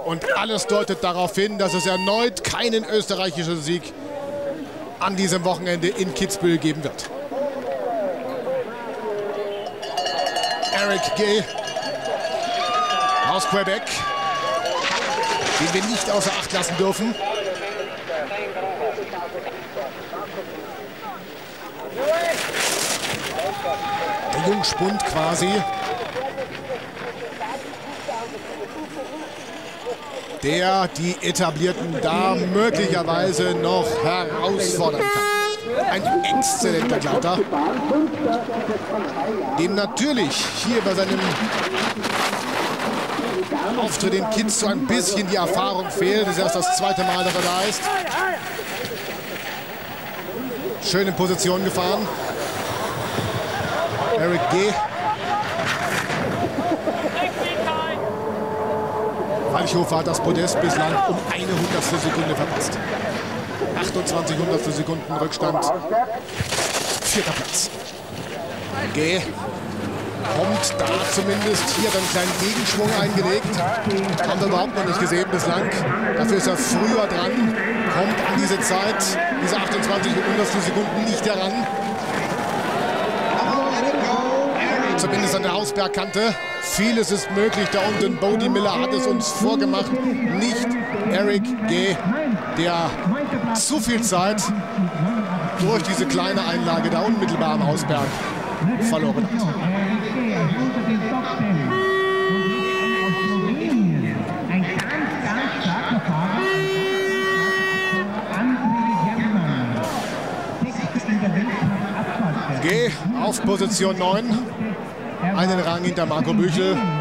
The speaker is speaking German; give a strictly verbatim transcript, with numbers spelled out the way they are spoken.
Und alles deutet darauf hin, dass es erneut keinen österreichischen Sieg an diesem Wochenende in Kitzbühel geben wird. Eric Gay aus Quebec, den wir nicht außer Acht lassen dürfen. Der Jungspund quasi, der die Etablierten da möglicherweise noch herausfordern kann. Ein exzellenter Gleiter, dem natürlich hier bei seinem Auftritt in Kitz so ein bisschen die Erfahrung fehlt. Das ist erst das zweite Mal, dass er da ist. Schön in Position gefahren. Eric Gay. Walchhofer hat das Podest bislang um eine Hundertstel Sekunde verpasst. achtundzwanzig Hundertstel Sekunden Rückstand. Vierter Platz. Gay kommt da zumindest. Hier hat er einen kleinen Gegenschwung eingelegt. Haben wir überhaupt noch nicht gesehen bislang. Dafür ist er früher dran. Kommt an diese Zeit, diese achtundzwanzig Hundertstel Sekunden nicht heran. Zumindest an der Hausbergkante. Vieles ist möglich da unten. Bodie Miller hat es uns vorgemacht. Nicht Eric Gay, der zu viel Zeit durch diese kleine Einlage da unmittelbar am Hausberg verloren hat. Gay auf Position neun. Einen Rang hinter Marco Büchel.